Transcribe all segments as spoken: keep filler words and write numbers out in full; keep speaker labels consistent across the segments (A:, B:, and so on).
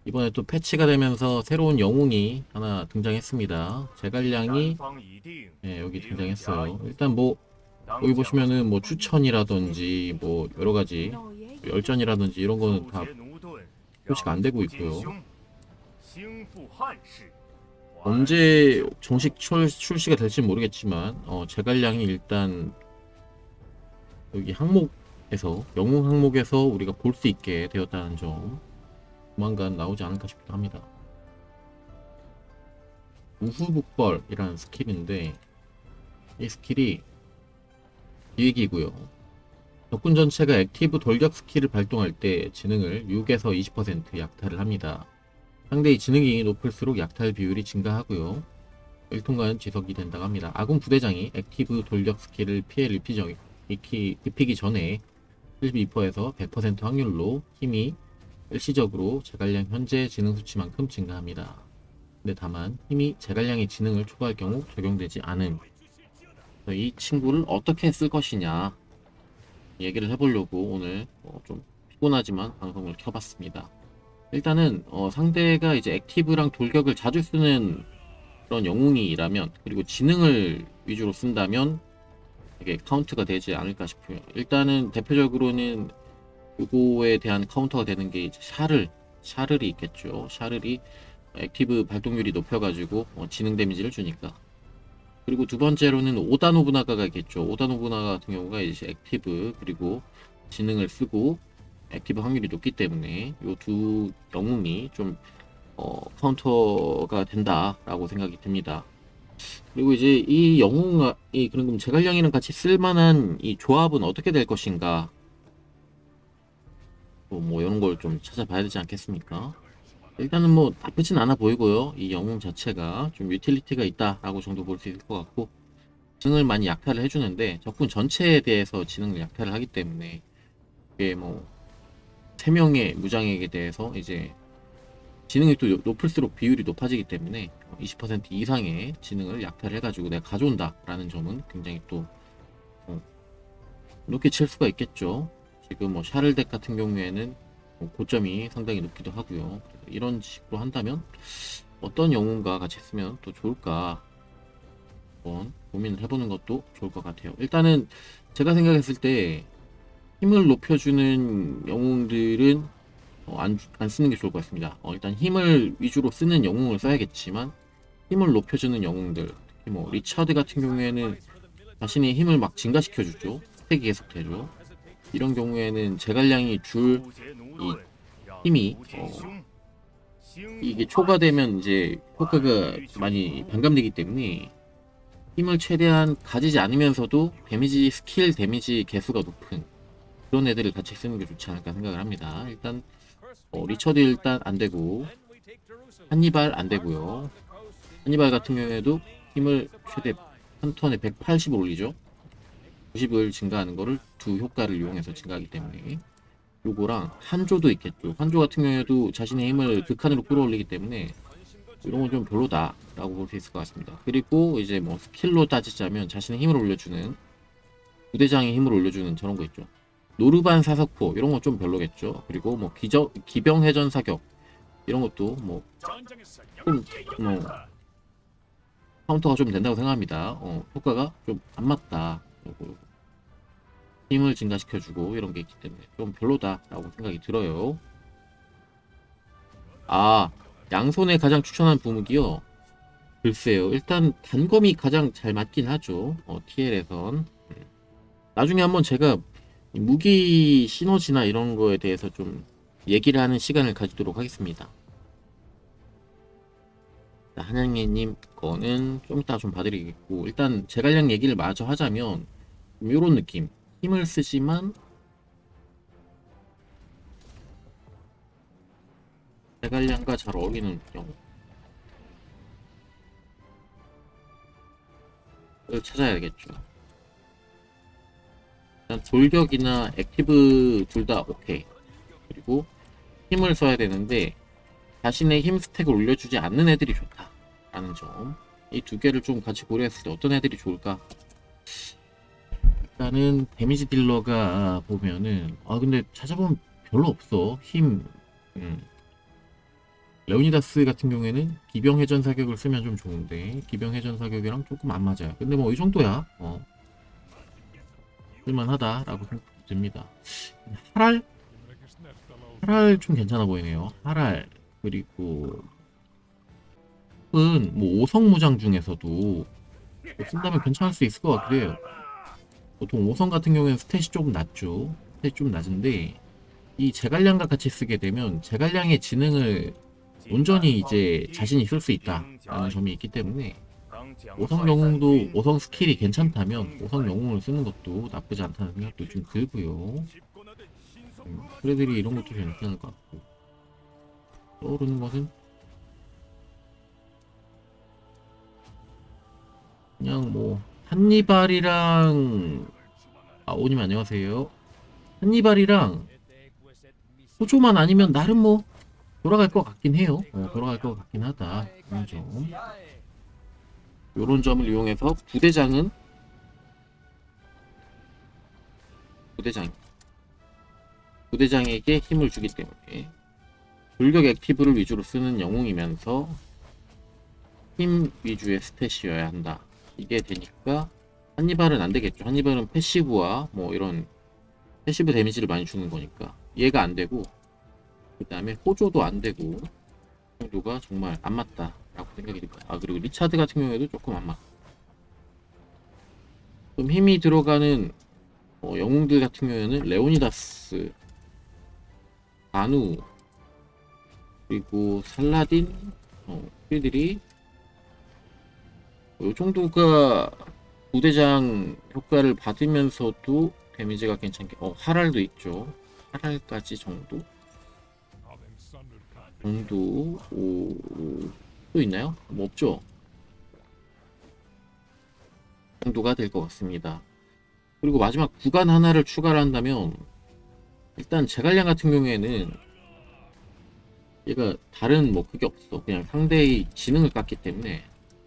A: 이번에 또 패치가 되면서 새로운 영웅이 하나 등장했습니다. 제갈량이 예, 여기 등장했어요. 일단 뭐 여기 보시면은 뭐 추천이라든지 뭐 여러가지 열전이라든지 이런 거는 다 표시가 안 되고 있고요. 언제 정식 출, 출시가 될지 모르겠지만 어, 제갈량이 일단 여기 항목에서 영웅 항목에서 우리가 볼 수 있게 되었다는 점 조만간 나오지 않을까 싶기도 합니다. 우후북벌이라는 스킬인데 이 스킬이 기획이고요. 적군 전체가 액티브 돌격 스킬을 발동할 때 지능을 육에서 이십 퍼센트 약탈을 합니다. 상대의 지능이 높을수록 약탈 비율이 증가하고요. 일 통간 지속이 된다고 합니다. 아군 부대장이 액티브 돌격 스킬을 피해를 입히기, 입히기 전에 칠십이 퍼센트에서 백 퍼센트 확률로 힘이 일시적으로 제갈량 현재 지능 수치만큼 증가합니다. 근데 다만 힘이 제갈량의 지능을 초과할 경우 적용되지 않음. 이 친구를 어떻게 쓸 것이냐 얘기를 해보려고 오늘 어, 좀 피곤하지만 방송을 켜봤습니다. 일단은 어, 상대가 이제 액티브랑 돌격을 자주 쓰는 그런 영웅이라면, 그리고 지능을 위주로 쓴다면 이게 카운트가 되지 않을까 싶어요. 일단은 대표적으로는 요거에 대한 카운터가 되는 게 이제 샤를 샤를이 있겠죠. 샤를이 액티브 발동률이 높여가지고 어, 지능 데미지를 주니까. 그리고 두 번째로는 오다 노부나가가 있겠죠. 오다 노부나가 같은 경우가 이제 액티브 그리고 지능을 쓰고 액티브 확률이 높기 때문에 이 두 영웅이 좀 어, 카운터가 된다라고 생각이 듭니다. 그리고 이제 이 영웅이 그럼 제갈량이랑 같이 쓸만한 이 조합은 어떻게 될 것인가? 뭐, 뭐 이런 걸 좀 찾아봐야 되지 않겠습니까? 일단은 뭐 나쁘진 않아 보이고요. 이 영웅 자체가 좀 유틸리티가 있다라고 정도 볼 수 있을 것 같고, 지능을 많이 약탈을 해주는데 적군 전체에 대해서 지능을 약탈을 하기 때문에 이게 뭐 세 명의 무장에게 대해서 이제 지능이 또 높을수록 비율이 높아지기 때문에 이십 퍼센트 이상의 지능을 약탈을 해가지고 내가 가져온다 라는 점은 굉장히 또 어, 높게 칠 수가 있겠죠. 지금 뭐 샤를덱 같은 경우에는 뭐 고점이 상당히 높기도 하고요. 그래서 이런 식으로 한다면 어떤 영웅과 같이 쓰면 또 좋을까 한번 고민을 해보는 것도 좋을 것 같아요. 일단은 제가 생각했을 때 힘을 높여주는 영웅들은 어, 안, 안 쓰는 게 좋을 것 같습니다. 어, 일단 힘을 위주로 쓰는 영웅을 써야겠지만 힘을 높여주는 영웅들, 특히 뭐 리차드 같은 경우에는 자신의 힘을 막 증가시켜주죠. 스택이 계속되죠. 이런 경우에는 제갈량이 줄 이 힘이 어, 이게 초과되면 이제 효과가 많이 반감되기 때문에 힘을 최대한 가지지 않으면서도 데미지 스킬 데미지 개수가 높은 그런 애들을 같이 쓰는 게 좋지 않을까 생각을 합니다. 일단 어, 리처드 일단 안되고 한니발 안되고요. 한니발 같은 경우에도 힘을 최대 한 턴에 백팔십을 올리죠. 구십을 증가하는 거를 두 효과를 이용해서 증가하기 때문에 요거랑 한조도 있겠죠. 한조 같은 경우에도 자신의 힘을 극한으로 끌어올리기 때문에 이런 건 좀 별로다 라고 볼 수 있을 것 같습니다. 그리고 이제 뭐 스킬로 따지자면 자신의 힘을 올려주는 부대장의 힘을 올려주는 저런 거 있죠. 노르반 사석포 이런 거 좀 별로겠죠. 그리고 뭐 기저, 기병회전 사격 이런 것도 뭐 좀 뭐 카운터가 좀 된다고 생각합니다. 어, 효과가 좀 안 맞다. 요거 힘을 증가시켜주고 이런 게 있기 때문에 좀 별로다라고 생각이 들어요. 아, 양손에 가장 추천한 부무기요. 글쎄요. 일단 단검이 가장 잘 맞긴 하죠. 어, 티엘에선. 나중에 한번 제가 무기 시너지나 이런 거에 대해서 좀 얘기를 하는 시간을 가지도록 하겠습니다. 한양예님 거는 좀 이따 좀 봐드리겠고, 일단 제갈량 얘기를 마저 하자면 이런 느낌. 힘을 쓰지만 제갈량과 잘 어울리는 경우를 찾아야겠죠. 일단 돌격이나 액티브 둘 다 오케이. 그리고 힘을 써야 되는데 자신의 힘 스택을 올려주지 않는 애들이 좋다 라는 점, 이 두 개를 좀 같이 고려했을 때 어떤 애들이 좋을까? 일단은 데미지 딜러가 보면은 아 근데 찾아보면 별로 없어. 힘 음. 레오니다스 같은 경우에는 기병 회전 사격을 쓰면 좀 좋은데 기병 회전 사격이랑 조금 안 맞아요. 근데 뭐 이 정도야 어, 쓸만하다라고 생각됩니다. 하랄? 하랄 좀 괜찮아 보이네요. 하랄 그리고 은뭐 오성 무장 중에서도 뭐 쓴다면 괜찮을 수 있을 것 같기도 해요. 보통 오성 같은 경우에는 스탯이 조금 낮죠. 스탯이 좀 낮은데 이 제갈량과 같이 쓰게 되면 제갈량의 지능을 온전히 이제 자신이 쓸 수 있다라는 점이 있기 때문에 오성 영웅도 오성 스킬이 괜찮다면 오성 영웅을 쓰는 것도 나쁘지 않다는 생각도 좀 들고요. 음, 프레들이 이런 것도 괜찮을 것 같고 떠오르는 것은 그냥 뭐 한니발이랑 아 오님 안녕하세요. 한니발이랑 호조만 아니면 나름 뭐 돌아갈 것 같긴 해요. 어, 돌아갈 것 같긴 하다. 이런 점. 요런 점을 이용해서 부대장은 부대장 부대장에게 힘을 주기 때문에 돌격 액티브를 위주로 쓰는 영웅이면서 힘 위주의 스탯이어야 한다. 이게 되니까 한니발은 안 되겠죠. 한니발은 패시브와 뭐 이런 패시브 데미지를 많이 주는 거니까 얘가 안 되고 그 다음에 호조도 안 되고 정도가 정말 안 맞다라고 생각이 듭니다. 아 그리고 리차드 같은 경우에도 조금 안 맞고 좀 힘이 들어가는 어, 영웅들 같은 경우에는 레오니다스, 바누 그리고 살라딘 어, 이들이 이 정도가 부대장 효과를 받으면서도 데미지가 괜찮게 어 하랄도 있죠. 하랄까지 정도 정도 오, 또 있나요? 뭐 없죠. 정도가 될 것 같습니다. 그리고 마지막 구간 하나를 추가를 한다면 일단 제갈량 같은 경우에는 얘가 다른 뭐 그게 없어. 그냥 상대의 지능을 깠기 때문에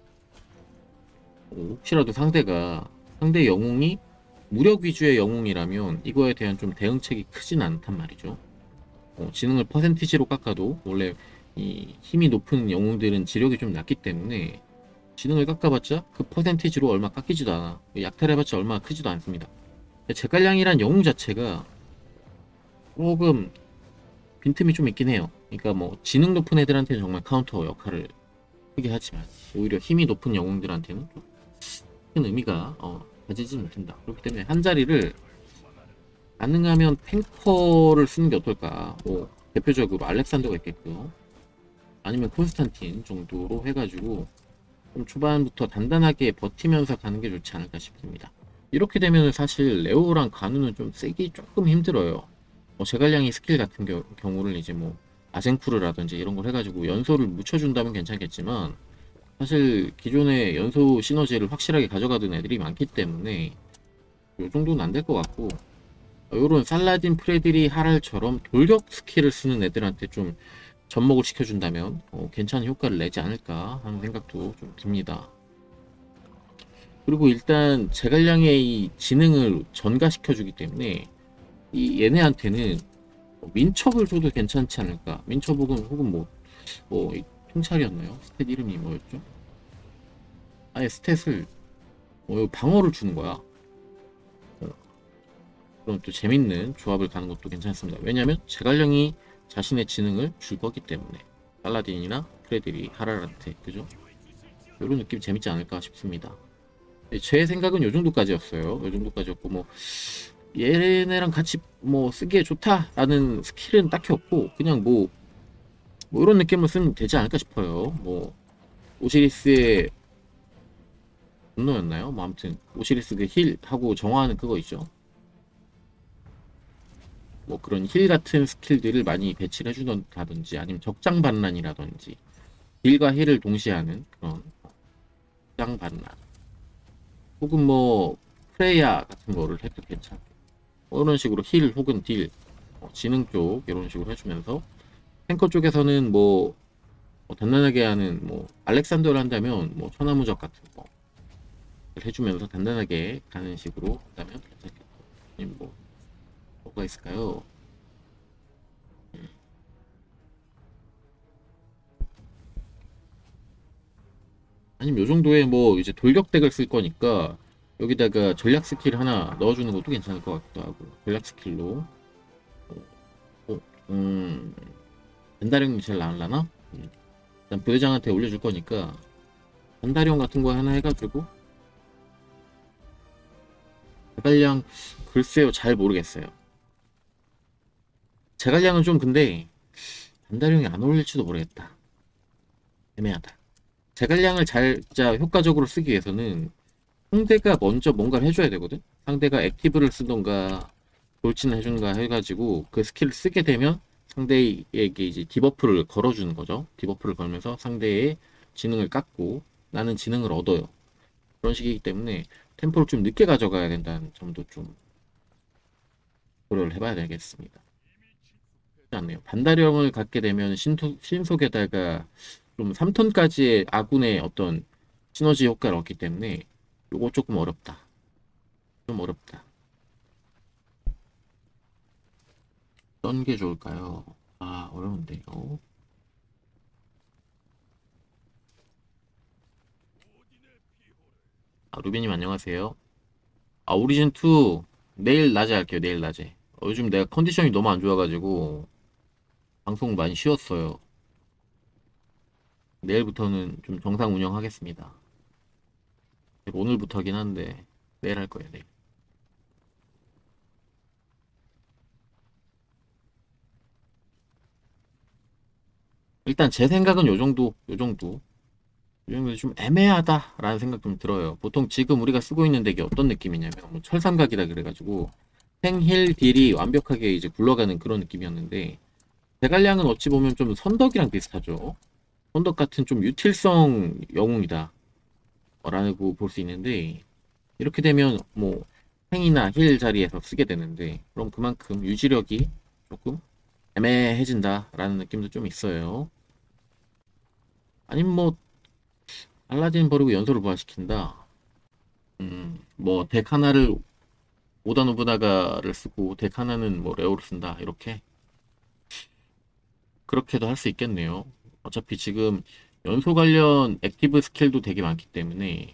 A: 어, 혹시라도 상대가 상대 영웅이 무력 위주의 영웅이라면 이거에 대한 좀 대응책이 크진 않단 말이죠. 어, 지능을 퍼센티지로 깎아도 원래 이 힘이 높은 영웅들은 지력이 좀 낮기 때문에 지능을 깎아봤자 그 퍼센티지로 얼마 깎이지도 않아. 약탈해봤자 얼마 크지도 않습니다. 제갈량이란 영웅 자체가 조금 빈틈이 좀 있긴 해요. 그러니까 뭐 지능 높은 애들한테는 정말 카운터 역할을 크게 하지만 오히려 힘이 높은 영웅들한테는 좀 큰 의미가 어, 가지지 못한다. 그렇기 때문에 한 자리를 가능하면 탱커를 쓰는 게 어떨까. 뭐 대표적으로 알렉산더가 있겠고요. 아니면 콘스탄틴 정도로 해가지고 좀 초반부터 단단하게 버티면서 가는 게 좋지 않을까 싶습니다. 이렇게 되면 사실 레오랑 가누는 좀 쓰기 조금 힘들어요. 뭐 제갈량이 스킬 같은 겨, 경우를 이제 뭐 아젠쿠르라든지 이런 걸 해가지고 연소를 묻혀준다면 괜찮겠지만 사실 기존의 연소 시너지를 확실하게 가져가던 애들이 많기 때문에 이 정도는 안 될 것 같고 요런 살라딘, 프레들이, 하랄처럼 돌격 스킬을 쓰는 애들한테 좀 접목을 시켜준다면 어, 괜찮은 효과를 내지 않을까 하는 생각도 좀 듭니다. 그리고 일단 제갈량의 이 지능을 전가시켜주기 때문에 이 얘네한테는 민첩을 줘도 괜찮지 않을까. 민첩 혹은 혹은 뭐, 뭐 통찰이었나요? 스탯 이름이 뭐였죠? 아예 스탯을 어, 방어를 주는 거야. 어, 그럼 또 재밌는 조합을 가는 것도 괜찮습니다. 왜냐면 제갈량이 자신의 지능을 줄 거기 때문에 팔라딘이나 프레들이 하랄한테 그죠? 이런 느낌 재밌지 않을까 싶습니다. 제 생각은 요 정도까지였어요. 요 정도까지였고 뭐 얘네랑 같이 뭐 쓰기에 좋다라는 스킬은 딱히 없고 그냥 뭐, 뭐 이런 느낌을 쓰면 되지 않을까 싶어요. 뭐 오시리스의 분노였나요? 뭐 아무튼 오시리스 그 힐 하고 정화하는 그거 있죠. 뭐 그런 힐 같은 스킬들을 많이 배치를 해주던다든지 아니면 적장 반란이라든지 힐과 힐을 동시에 하는 그런 적장 반란 혹은 뭐 프레야 같은 거를 해도 괜찮고 뭐 이런 식으로 힐 혹은 딜 어, 지능 쪽 이런 식으로 해주면서 탱커 쪽에서는 뭐, 뭐 단단하게 하는 뭐 알렉산더를 한다면 뭐 천하무적 같은 거 해주면서 단단하게 가는 식으로 한다면 괜찮겠고 뭐 뭐가 있을까요? 음. 아니면 요 정도의 뭐 이제 돌격덱을 쓸 거니까 여기다가 전략 스킬 하나 넣어주는 것도 괜찮을 것 같기도 하고. 전략 스킬로 어, 어, 음 벤다령이 제일 나을라나? 음, 일단 부대장한테 올려줄 거니까 벤다령 같은 거 하나 해가지고. 제갈량 글쎄요, 잘 모르겠어요. 제갈량은 좀 근데 벤다령이 안 어울릴지도 모르겠다. 애매하다. 제갈량을 잘 진짜 효과적으로 쓰기 위해서는 상대가 먼저 뭔가를 해줘야 되거든. 상대가 액티브를 쓰던가 돌진을 해주는가 해가지고 그 스킬을 쓰게 되면 상대에게 이제 디버프를 걸어주는 거죠. 디버프를 걸면서 상대의 지능을 깎고 나는 지능을 얻어요. 그런 식이기 때문에 템포를 좀 늦게 가져가야 된다는 점도 좀 고려를 해봐야 되겠습니다. 쉽지 않네요. 반다령을 갖게 되면 신토, 신속에다가 좀 삼 턴까지의 아군의 어떤 시너지 효과를 얻기 때문에 요거 조금 어렵다. 좀 어렵다. 어떤 게 좋을까요? 아, 어려운데요. 아, 루비님 안녕하세요. 아, 오리진 투 내일 낮에 할게요. 내일 낮에. 어, 요즘 내가 컨디션이 너무 안 좋아가지고 방송 많이 쉬었어요. 내일부터는 좀 정상 운영하겠습니다. 오늘부터긴 한데 내일 할 거예요. 내일. 일단 제 생각은 요 정도, 요 정도. 요 정도 좀 애매하다라는 생각 좀 들어요. 보통 지금 우리가 쓰고 있는 덱이 어떤 느낌이냐면 뭐 철삼각이다 그래가지고 생힐 딜이 완벽하게 이제 굴러가는 그런 느낌이었는데 대갈량은 어찌 보면 좀 선덕이랑 비슷하죠. 선덕 같은 좀 유틸성 영웅이다 라고 볼 수 있는데 이렇게 되면 뭐 행이나 힐 자리에서 쓰게 되는데 그럼 그만큼 유지력이 조금 애매해진다 라는 느낌도 좀 있어요. 아니면 뭐 알라딘 버리고 연소를 부활시킨다. 음, 뭐 덱 하나를 오다 노부나가를 쓰고 덱 하나는 뭐 레오를 쓴다 이렇게 그렇게도 할 수 있겠네요. 어차피 지금 연소 관련 액티브 스킬도 되게 많기 때문에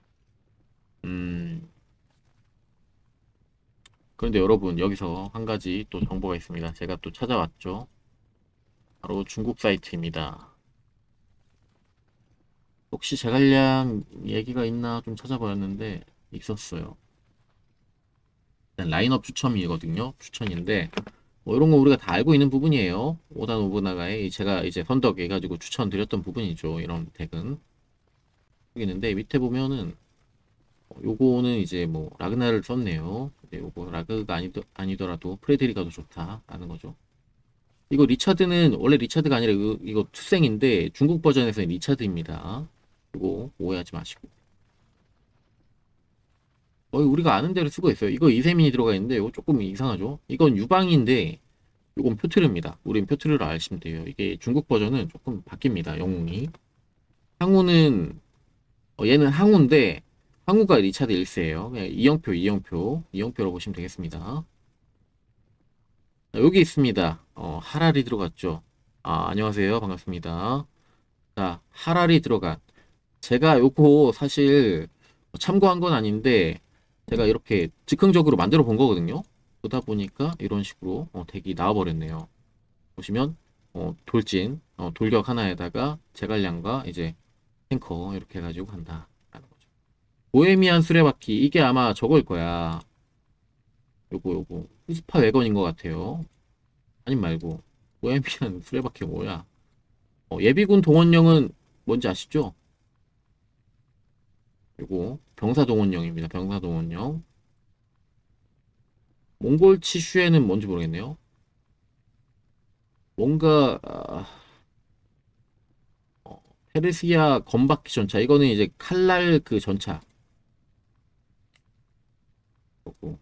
A: 음, 그런데 여러분 여기서 한 가지 또 정보가 있습니다. 제가 또 찾아왔죠. 바로 중국 사이트입니다. 혹시 제갈량 얘기가 있나 좀 찾아보았는데 있었어요. 일단 라인업 추첨이거든요. 추천인데 뭐 이런 거 우리가 다 알고 있는 부분이에요. 오다 노부나가의 제가 이제 선덕 해가지고 추천드렸던 부분이죠. 이런 덱은 여기 있는데 밑에 보면은 어, 요거는 이제 뭐 라그나를 썼네요. 근데 요거 라그가 아니더, 아니더라도 프레드리가 더 좋다라는 거죠. 이거 리차드는 원래 리차드가 아니라 이거, 이거 투생인데 중국 버전에서는 리차드입니다. 이거 오해하지 마시고. 어, 우리가 아는 대로 쓰고 있어요. 이거 이세민이 들어가 있는데 이거 조금 이상하죠? 이건 유방인데 이건 표트르입니다. 우린 표트르를 아시면 돼요. 이게 중국 버전은 조금 바뀝니다. 영웅이. 항우는 어, 얘는 항우인데 항우가 리차드 일 세예요. 그냥 이영표, 이영표, 이영표로 보시면 되겠습니다. 자, 여기 있습니다. 어, 하랄이 들어갔죠. 아, 안녕하세요. 반갑습니다. 자, 하랄이 들어간. 제가 요거 사실 참고한 건 아닌데 제가 이렇게 즉흥적으로 만들어 본 거거든요. 그러다 보니까 이런 식으로 어, 덱이 나와버렸네요. 보시면 어, 돌진, 어, 돌격 하나에다가 제갈량과 이제 탱커 이렇게 해가지고 간다. 라는 거죠. 보헤미안 수레바퀴 이게 아마 저걸 거야. 요거 요거 스파 웨건인 것 같아요. 아님 말고 보헤미안 수레바퀴 뭐야? 어, 예비군 동원령은 뭔지 아시죠? 요거 병사동원령입니다. 병사동원령. 몽골 치슈에는 뭔지 모르겠네요. 뭔가 아, 어, 페르시아 건바퀴 전차 이거는 이제 칼날 그 전차. 요거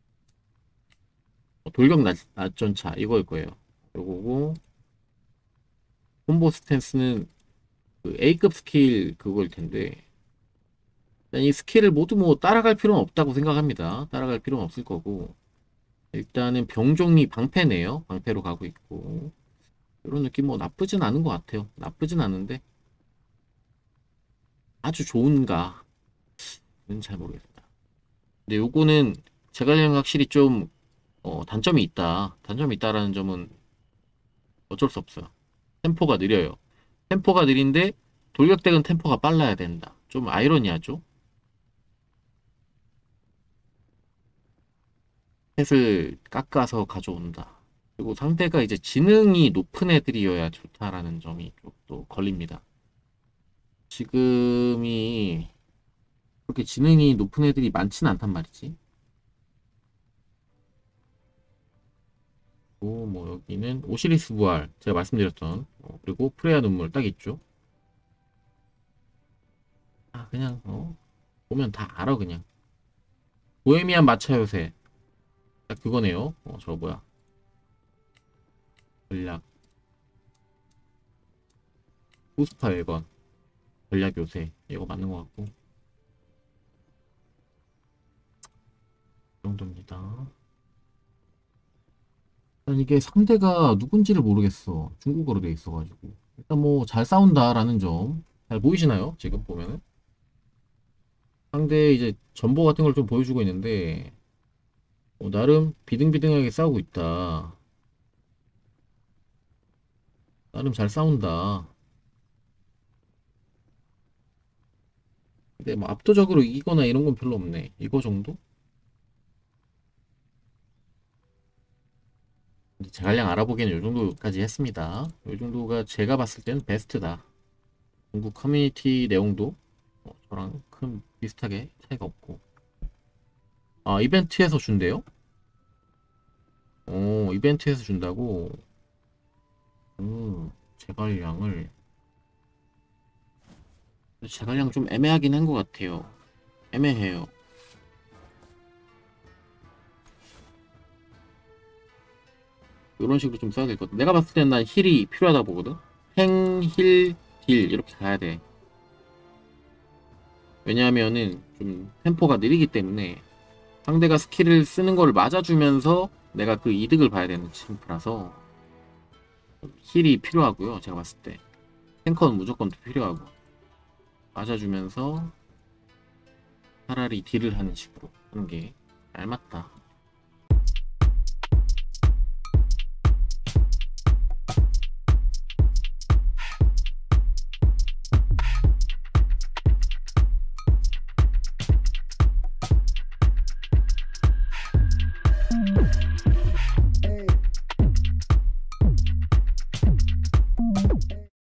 A: 어, 돌격 낮, 낮전차 이거일 거예요. 요거고 콤보 스탠스는 그 A급 스킬 그거일 텐데 일단 이 스킬을 모두 뭐 따라갈 필요는 없다고 생각합니다. 따라갈 필요는 없을 거고 일단은 병종이 방패네요. 방패로 가고 있고 이런 느낌 뭐 나쁘진 않은 것 같아요. 나쁘진 않은데 아주 좋은가? 는 잘 모르겠다. 근데 요거는 제갈량이 확실히 좀 어, 단점이 있다. 단점이 있다라는 점은 어쩔 수 없어요. 템포가 느려요. 템포가 느린데 돌격덱은 템포가 빨라야 된다. 좀 아이러니하죠? 펫을 깎아서 가져온다. 그리고 상대가 이제 지능이 높은 애들이어야 좋다라는 점이 좀 또 걸립니다. 지금이 그렇게 지능이 높은 애들이 많지는 않단 말이지. 오, 뭐 여기는 오시리스 부활 제가 말씀드렸던 어, 그리고 프레야 눈물 딱 있죠. 아 그냥 어 보면 다 알아 그냥. 보헤미안 마차 요새 딱 그거네요. 어 저 뭐야 전략 후스파 일 번 전략 요새 이거 맞는 것 같고 이 정도입니다. 일단 이게 상대가 누군지를 모르겠어. 중국어로 돼 있어가지고 일단 뭐 잘 싸운다라는 점 잘 보이시나요? 지금 보면은 상대 이제 전보 같은 걸 좀 보여주고 있는데 어, 나름 비등비등하게 싸우고 있다. 나름 잘 싸운다. 근데 뭐 압도적으로 이기거나 이런 건 별로 없네. 이거 정도? 근데 제갈량 알아보기에는 요 정도까지 했습니다. 요 정도가 제가 봤을 때는 베스트다. 중국 커뮤니티 내용도 어, 저랑 큰 비슷하게 차이가 없고. 아, 이벤트에서 준대요? 어, 이벤트에서 준다고? 음, 제갈량을. 제갈량 좀 애매하긴 한 것 같아요. 애매해요. 이런 식으로 좀 써야 될 것 같아. 내가 봤을 때는 난 힐이 필요하다 보거든? 행, 힐, 딜 이렇게 가야 돼. 왜냐하면은 좀 템포가 느리기 때문에 상대가 스킬을 쓰는 걸 맞아주면서 내가 그 이득을 봐야 되는 챔프라서 힐이 필요하고요. 제가 봤을 때 탱커는 무조건 필요하고 맞아주면서 차라리 딜을 하는 식으로 하는 게 알맞다.